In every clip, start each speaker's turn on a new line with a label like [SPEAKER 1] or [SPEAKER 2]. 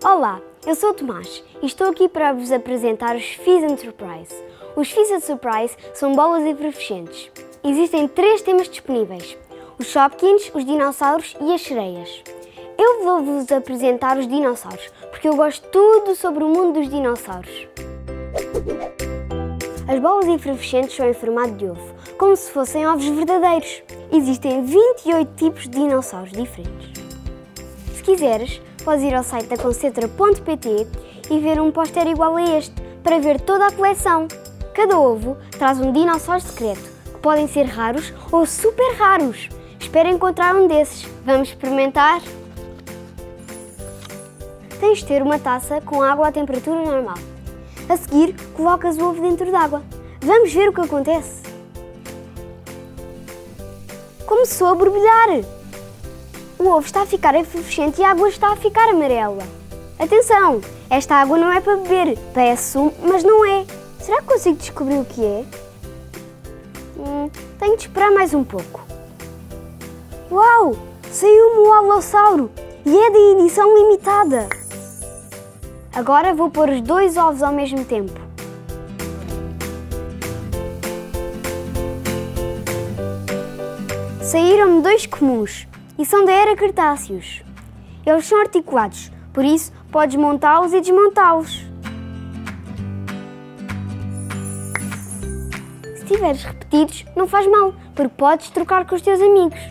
[SPEAKER 1] Olá, eu sou o Tomás e estou aqui para vos apresentar os Fizz & Surprise. Os Fizz & Surprise são bolas efervescentes. Existem 3 temas disponíveis: os Shopkins, os dinossauros e as sereias. Eu vou-vos apresentar os dinossauros, porque eu gosto tudo sobre o mundo dos dinossauros. As bolas efervescentes são em formato de ovo, como se fossem ovos verdadeiros. Existem 28 tipos de dinossauros diferentes. Se quiseres, podes ir ao site da concetra.pt e ver um póster igual a este, para ver toda a coleção. Cada ovo traz um dinossauro secreto, que podem ser raros ou super raros. Espero encontrar um desses. Vamos experimentar? Tens de ter uma taça com água à temperatura normal. A seguir, colocas o ovo dentro d'água. Vamos ver o que acontece. Começou a borbulhar. O ovo está a ficar efervescente e a água está a ficar amarela. Atenção! Esta água não é para beber. Parece sumo, mas não é. Será que consigo descobrir o que é? Tenho de esperar mais um pouco. Uau! Saiu-me o Alossauro! E é de edição limitada! Agora vou pôr os 2 ovos ao mesmo tempo. Saíram-me 2 comuns e são da era Cretáceos. Eles são articulados, por isso podes montá-los e desmontá-los. Se tiveres repetidos, não faz mal, porque podes trocar com os teus amigos.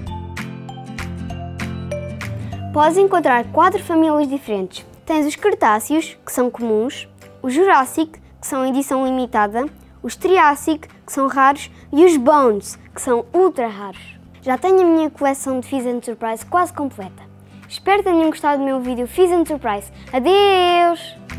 [SPEAKER 1] Podes encontrar 4 famílias diferentes. Tens os Cretáceos, que são comuns, os Jurássico, que são edição limitada, os Triássico, que são raros, e os Bones, que são ultra raros. Já tenho a minha coleção de Fizz & Surprise quase completa. Espero que tenham gostado do meu vídeo Fizz & Surprise. Adeus!